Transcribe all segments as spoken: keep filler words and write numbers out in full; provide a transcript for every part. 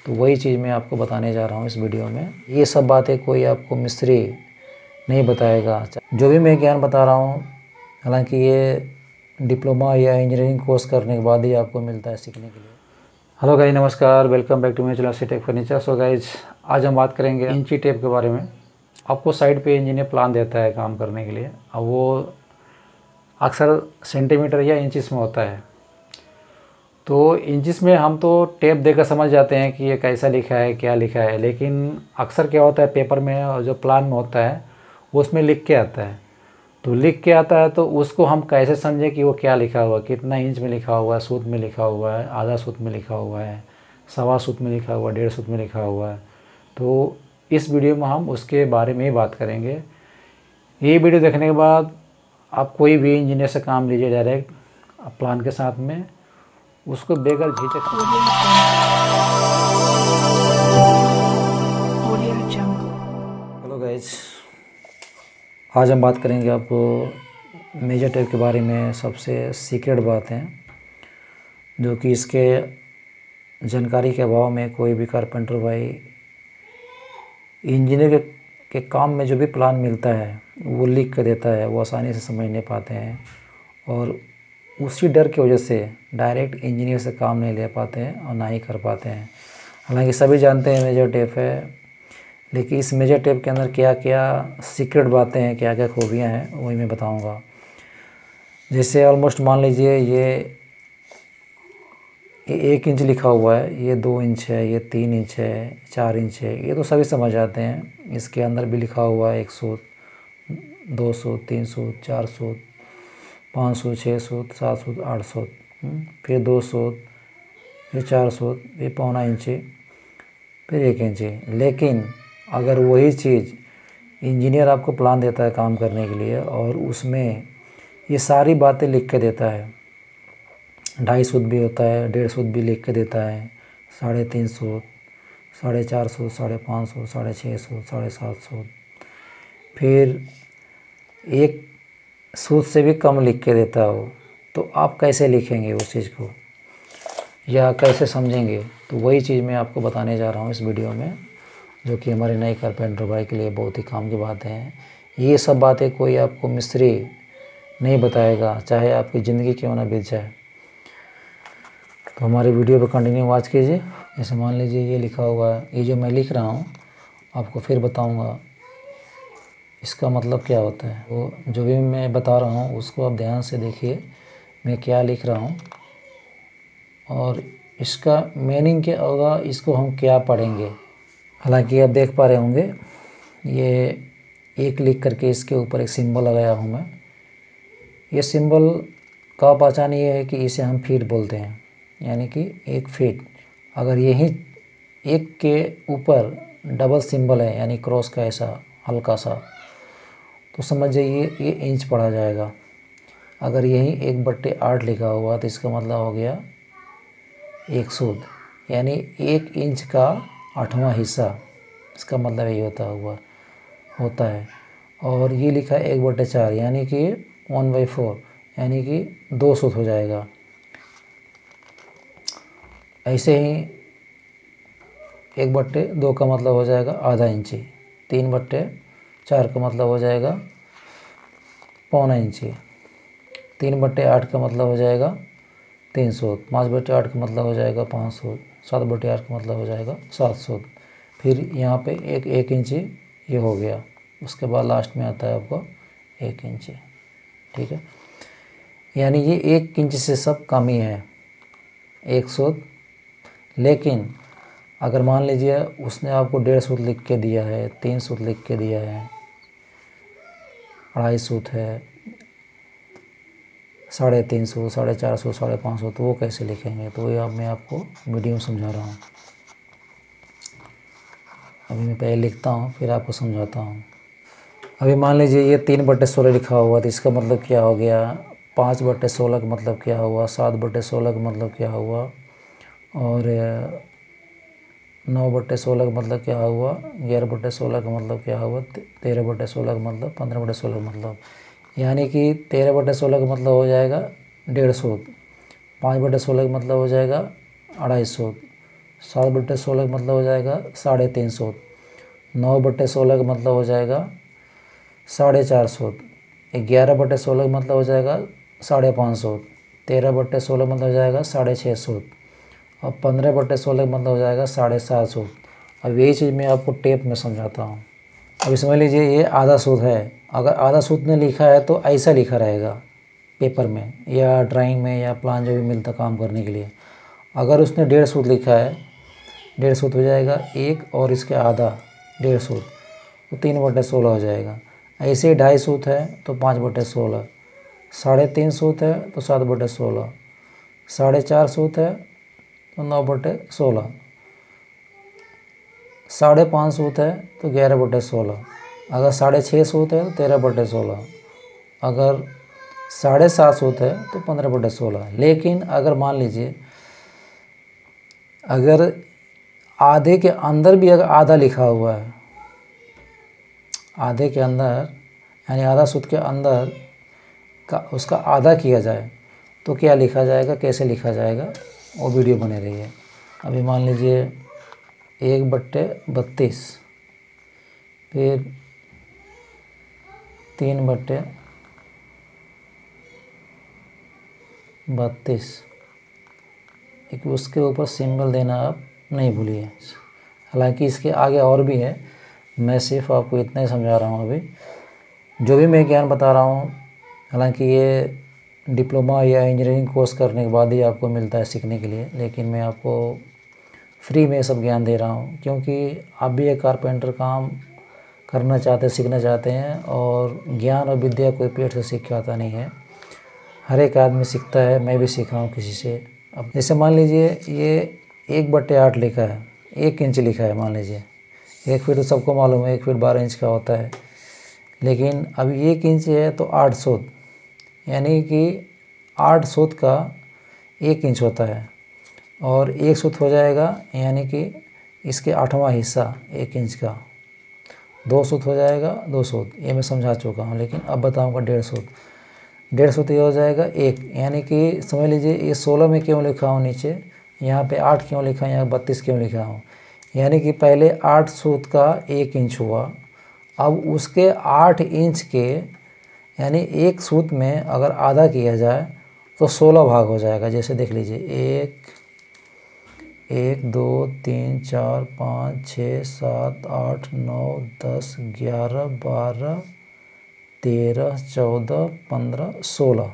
तो वही चीज़ मैं आपको बताने जा रहा हूँ इस वीडियो में। ये सब बातें कोई आपको मिस्त्री नहीं बताएगा। जो भी मैं ज्ञान बता रहा हूँ, हालांकि ये डिप्लोमा या इंजीनियरिंग कोर्स करने के बाद ही आपको मिलता है सीखने के लिए। हेलो गाइस, नमस्कार, welcome back to my channel tech furniture. So guys, आज हम बात करेंगे इंची टेप के बारे में। आपको साइड पे इंजीनियर प्लान देता है काम करने के लिए, अब वो अक्सर सेंटीमीटर या इंचिस में होता है। तो इंचिस में हम तो टेप देकर समझ जाते हैं कि ये कैसा लिखा है, क्या लिखा है, लेकिन अक्सर क्या होता है पेपर में और जो प्लान में होता है उसमें लिख के आता है। तो लिख के आता है तो उसको हम कैसे समझें कि वो क्या लिखा हुआ है, कितना इंच में लिखा हुआ है, सूत में लिखा हुआ है, आधा सूत में लिखा हुआ है, सवा सूत में लिखा हुआ है, डेढ़ सूत में लिखा हुआ है। तो इस वीडियो में हम उसके बारे में ही बात करेंगे। ये वीडियो देखने के बाद आप कोई भी इंजीनियर से काम लीजिए डायरेक्ट प्लान के साथ में, उसको बेगर झिझक। हेलो गाइस, आज हम बात करेंगे आपको मेजर टेप के बारे में। सबसे सीक्रेट बात है जो कि इसके जानकारी के अभाव में कोई भी कारपेंटर भाई इंजीनियर के, के काम में जो भी प्लान मिलता है वो लिख कर देता है, वो आसानी से समझ नहीं पाते हैं और उसी डर की वजह से डायरेक्ट इंजीनियर से काम नहीं ले पाते हैं और ना ही कर पाते हैं। हालांकि सभी जानते हैं मेजर टेप है, लेकिन इस मेजर टेप के अंदर क्या क्या सीक्रेट बातें हैं, क्या क्या खूबियाँ हैं, वही मैं बताऊंगा। जैसे ऑलमोस्ट मान लीजिए ये ये एक इंच लिखा हुआ है, ये दो इंच है, ये तीन इंच है, चार इंच है, ये तो सभी समझ जाते हैं। इसके अंदर भी लिखा हुआ है एक सूत, दो सूत, तीन सूत, चार सूत, पाँच सूत, छः सूत, सात सूत, आठ सूत, फिर दो सूत, फिर चार सूत, फिर पौना इंची, फिर एक इंची। लेकिन अगर वही चीज़ इंजीनियर आपको प्लान देता है काम करने के लिए और उसमें ये सारी बातें लिख के देता है, ढाई सूत भी होता है, डेढ़ सूत भी लिख के देता है, साढ़े तीन सूत, साढ़े चार सूत, साढ़े पाँच सूत, साढ़े छः सूत, साढ़े सात सूत, फिर एक सूत से भी कम लिख के देता हो, तो आप कैसे लिखेंगे उस चीज़ को या कैसे समझेंगे? तो वही चीज़ मैं आपको बताने जा रहा हूँ इस वीडियो में, जो कि हमारे नए कारपेंटर भाई के लिए बहुत ही काम की बात है। ये सब बातें कोई आपको मिस्त्री नहीं बताएगा, चाहे आपकी ज़िंदगी क्यों ना बीत जाए। तो हमारे वीडियो पर कंटिन्यू वॉच कीजिए। जैसे मान लीजिए ये लिखा हुआ है, ये जो मैं लिख रहा हूँ आपको फिर बताऊँगा इसका मतलब क्या होता है। वो जो भी मैं बता रहा हूँ उसको आप ध्यान से देखिए मैं क्या लिख रहा हूँ और इसका मीनिंग क्या होगा, इसको हम क्या पढ़ेंगे। हालांकि आप देख पा रहे होंगे ये एक लिख करके इसके ऊपर एक सिंबल लगाया हूँ मैं। ये सिंबल का पहचान ये है कि इसे हम फीट बोलते हैं, यानी कि एक फीट। अगर यही एक के ऊपर डबल सिंबल है यानी क्रॉस का ऐसा हल्का सा, तो समझ जाइए ये इंच पढ़ा जाएगा। अगर यही एक बट्टे आठ लिखा हुआ तो इसका मतलब हो गया एक सूत, यानी एक इंच का आठवां हिस्सा, इसका मतलब यही होता हुआ होता है। और ये लिखा है एक बट्टे चार यानी कि वन बाई फोर, यानी कि दो सूत हो जाएगा। ऐसे ही एक बट्टे दो का मतलब हो जाएगा आधा इंची, तीन बट्टे चार का मतलब हो जाएगा पौना इंची, तीन बट्टे आठ का मतलब हो जाएगा तीन सूत, पाँच बट्टे आठ का मतलब हो जाएगा पाँच सूत, सात बट्टे आठ का मतलब हो जाएगा सात सूत। फिर यहाँ पे एक एक इंची ये हो गया, उसके बाद लास्ट में आता है आपको एक इंची। ठीक है, यानी ये एक इंच से सब कम ही है एक सूत। लेकिन अगर मान लीजिए उसने आपको डेढ़ सूत लिख के दिया है, तीन सूत लिख के दिया है, अढ़ाई सूत है, साढ़े तीन सौ, साढ़े चार सौ, साढ़े पाँच सौ, तो वो कैसे लिखेंगे? तो ये अब मैं आपको वीडियो में समझा रहा हूँ। अभी मैं पहले लिखता हूँ फिर आपको समझाता हूँ। अभी मान लीजिए ये तीन बट्टे सोलह लिखा हुआ तो इसका मतलब क्या हो गया, पाँच बट्टे सोलह का मतलब क्या हुआ, सात बट्टे सोलह का मतलब क्या हुआ, और नौ बट्टे सोलह का मतलब क्या हुआ, ग्यारह बट्टे सोलह का मतलब क्या हुआ, तेरह बट्टे सोलह का मतलब, पंद्रह बट्टे सोलह का मतलब, यानी कि तेरह बटे सोलह का मतलब हो जाएगा डेढ़ सूत, पाँच बटे सोलह का मतलब हो जाएगा अढ़ाई सूत, सात बट्टे सोलह का मतलब हो जाएगा साढ़े तीन सूत। नौ बट्टे सोलह का मतलब हो जाएगा साढ़े चार सूत। ग्यारह बट्टे सोलह का मतलब हो जाएगा साढ़े पाँच सूत। तेरह बट्टे सोलह मतलब हो जाएगा साढ़े छः सूत। और पंद्रह बट्टे सोलह का मतलब हो जाएगा साढ़े सात सूत। अब यही चीज़ मैं आपको टेप में समझाता हूँ। अभी समझ लीजिए ये आधा सूत है। अगर आधा सूत ने लिखा है तो ऐसा लिखा रहेगा पेपर में या ड्राइंग में या प्लान जो भी मिलता काम करने के लिए। अगर उसने डेढ़ सूत लिखा है, डेढ़ सूत हो जाएगा एक और इसके आधा डेढ़ सूत, तो तीन बटे सोलह हो जाएगा। ऐसे ही ढाई सूत है तो पाँच बटे सोलह। साढ़े तीन सूत है तो सात बटे सोलह। साढ़े चार सूत है तो नौ बटे सोलह। साढ़े पाँच सूत है तो ग्यारह बटे सोलह। अगर साढ़े छः सूत है तो तेरह बटे सोलह। अगर साढ़े सात सूत है तो पंद्रह बटे सोलह। लेकिन अगर मान लीजिए अगर आधे के अंदर भी अगर आधा लिखा हुआ है, आधे के अंदर यानी आधा सूत के अंदर का उसका आधा किया जाए तो क्या लिखा जाएगा, कैसे लिखा जाएगा, वो वीडियो बने रही है। अभी मान लीजिए एक बट्टे बत्तीस, फिर तीन बट्टे बत्तीस, एक उसके ऊपर सिंबल देना आप नहीं भूलिए। हालांकि इसके आगे और भी है, मैं सिर्फ आपको इतना ही समझा रहा हूँ अभी जो भी मैं ज्ञान बता रहा हूँ। हालांकि ये डिप्लोमा या इंजीनियरिंग कोर्स करने के बाद ही आपको मिलता है सीखने के लिए, लेकिन मैं आपको फ्री में सब ज्ञान दे रहा हूँ क्योंकि आप भी एक कारपेंटर काम करना चाहते हैं, सीखना चाहते हैं। और ज्ञान और विद्या कोई पेट से सीख के आता नहीं है, हर एक आदमी सीखता है। मैं भी सीखा हूँ किसी से। अब जैसे मान लीजिए ये एक बट्टे आठ लिखा है, एक इंच लिखा है मान लीजिए। एक फीट तो सबको मालूम है, एक फीट बारह इंच का होता है। लेकिन अब एक इंच है तो आठ सूत, यानी कि आठ सूत का एक इंच होता है। और एक सूत हो जाएगा यानी कि इसके आठवां हिस्सा एक इंच का। दो सूत हो जाएगा दो सूत, ये मैं समझा चुका हूँ। लेकिन अब बताऊँगा डेढ़ सूत। डेढ़ सूत ये हो जाएगा एक, यानी कि समझ लीजिए ये सोलह में क्यों लिखा हूँ नीचे, यहाँ पे आठ क्यों लिखा है, यहाँ बत्तीस क्यों लिखा हूँ। यानी कि पहले आठ सूत का एक इंच हुआ, अब उसके आठ इंच के यानी एक सूत में अगर आधा किया जाए तो सोलह भाग हो जाएगा। जैसे देख लीजिए एक एक दो तीन चार पाँच छः सात आठ नौ दस ग्यारह बारह तेरह चौदह पंद्रह सोलह,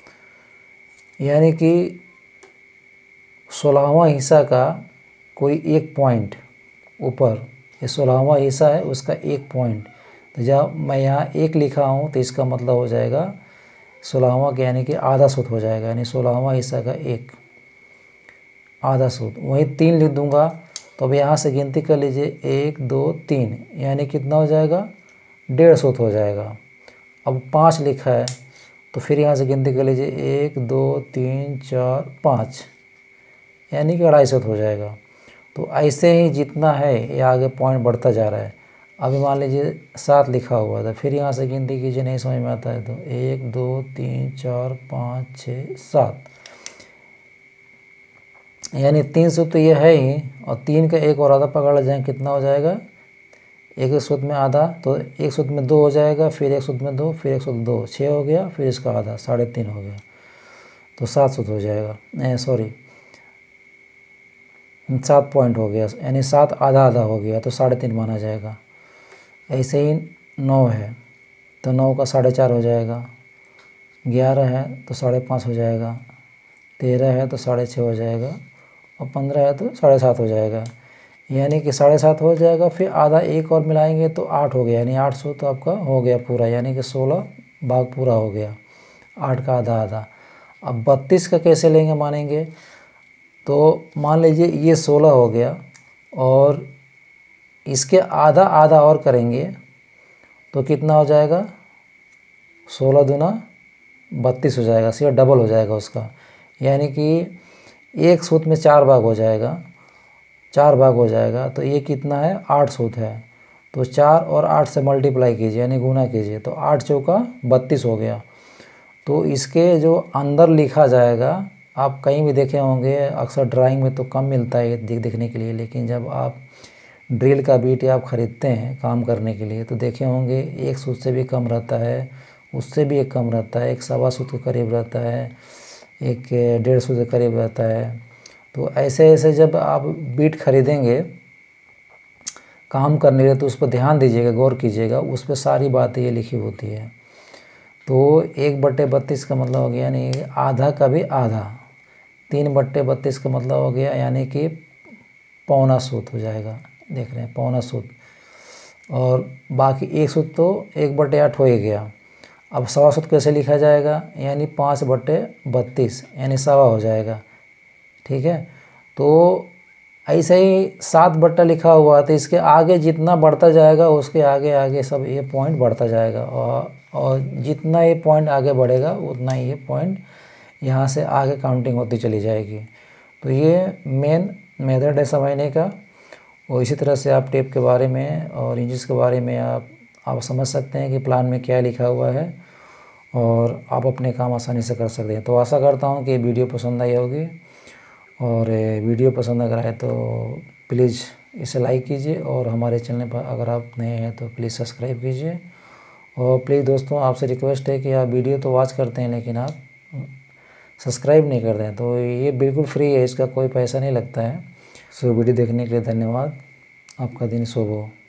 यानी कि सोलहवां हिस्सा का कोई एक पॉइंट ऊपर, ये सोलहवां हिस्सा है उसका एक पॉइंट। तो जब मैं यहाँ एक लिखा हूँ तो इसका मतलब हो जाएगा सोलहवां के यानी कि आधा सूत हो जाएगा, यानी सोलहवां हिस्सा का एक आधा सूत। वहीं तीन लिख दूंगा तो अब यहाँ से गिनती कर लीजिए एक दो तीन, यानी कितना हो जाएगा डेढ़ सूत हो जाएगा। अब पाँच लिखा है तो फिर यहाँ से गिनती कर लीजिए एक दो तीन चार पाँच, यानी कि अढ़ाई सूत हो जाएगा। तो ऐसे ही जितना है ये आगे पॉइंट बढ़ता जा रहा है। अभी मान लीजिए सात लिखा हुआ था, फिर यहाँ से गिनती कीजिए, नहीं समझ में आता है तो एक दो तीन चार पाँच छः सात, यानी तीन सूत तो ये है ही। और तीन का एक और आधा पकड़ जाए कितना हो जाएगा, एक एक सूत में आधा, तो एक सूत में दो हो जाएगा, फिर एक सूत में दो, फिर एक सूत दो, छः हो गया, फिर इसका आधा साढ़े तीन हो गया, तो सात सूत हो जाएगा। नहीं सॉरी सात पॉइंट हो गया, यानी सात आधा आधा हो गया तो साढ़े तीन माना जाएगा। ऐसे ही नौ है तो नौ का साढ़े चार हो जाएगा। ग्यारह है तो साढ़े पाँच हो जाएगा। तेरह है तो साढ़े छः हो जाएगा। और पंद्रह है तो साढ़े सात हो जाएगा, यानी कि साढ़े सात हो जाएगा। फिर आधा एक और मिलाएंगे तो आठ हो गया, यानी आठ सौ तो आपका हो गया पूरा, यानी कि सोलह भाग पूरा हो गया, आठ का आधा आधा। अब बत्तीस का कैसे लेंगे मानेंगे, तो मान लीजिए ये सोलह हो गया और इसके आधा आधा और करेंगे तो कितना हो जाएगा, सोलह दूना बत्तीस हो जाएगा, सिर्फ डबल हो जाएगा उसका। यानी कि एक सूत में चार भाग हो जाएगा, चार भाग हो जाएगा। तो ये कितना है, आठ सूत है, तो चार और आठ से मल्टीप्लाई कीजिए यानी गुना कीजिए, तो आठ चौका बत्तीस हो गया। तो इसके जो अंदर लिखा जाएगा आप कहीं भी देखे होंगे, अक्सर ड्राइंग में तो कम मिलता है ये देख देखने के लिए, लेकिन जब आप ड्रिल का बीट आप ख़रीदते हैं काम करने के लिए तो देखे होंगे एक सूत से भी कम रहता है, उससे भी एक कम रहता है, एक सवा सूत के करीब रहता है, एक डेढ़ सूत के करीब रहता है। तो ऐसे ऐसे जब आप बीट खरीदेंगे काम करने के तो उस पर ध्यान दीजिएगा, गौर कीजिएगा, उस पर सारी बातें ये लिखी होती है। तो एक बट्टे बत्तीस का मतलब हो गया यानी आधा का भी आधा, तीन बट्टे बत्तीस का मतलब हो गया यानी कि पौना सूत हो जाएगा, देख रहे हैं पौना सूत, और बाकी एक सूत तो एक बट्टे आठ हो ही गया। अब सवा सूत कैसे लिखा जाएगा, यानी पाँच बट्टे बत्तीस यानी सवा हो जाएगा, ठीक है। तो ऐसे ही सात बट्टा लिखा हुआ है तो इसके आगे जितना बढ़ता जाएगा उसके आगे आगे सब ये पॉइंट बढ़ता जाएगा, और और जितना ये पॉइंट आगे बढ़ेगा उतना ही ये पॉइंट यहाँ से आगे काउंटिंग होती चली जाएगी। तो ये मेन मेथड है समझने का। और इसी तरह से आप टेप के बारे में और इंचेस के बारे में आप आप समझ सकते हैं कि प्लान में क्या लिखा हुआ है, और आप अपने काम आसानी से कर सकते हैं। तो आशा करता हूँ कि वीडियो पसंद आई होगी, और वीडियो पसंद अगर आए तो प्लीज़ इसे लाइक कीजिए, और हमारे चैनल पर अगर आप नए हैं तो प्लीज़ सब्सक्राइब कीजिए। और प्लीज़ दोस्तों आपसे रिक्वेस्ट है कि आप वीडियो तो वॉच करते हैं लेकिन आप सब्सक्राइब नहीं करते हैं, तो ये बिल्कुल फ्री है, इसका कोई पैसा नहीं लगता है। सो वीडियो देखने के लिए धन्यवाद, आपका दिन शुभ हो।